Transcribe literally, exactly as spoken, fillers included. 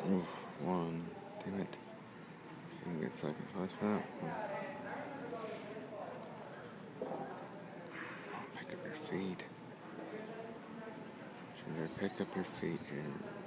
Oof, one. Damn it. Didn't get second place for that one. Pick up your feet. Ginger, pick up your feet here.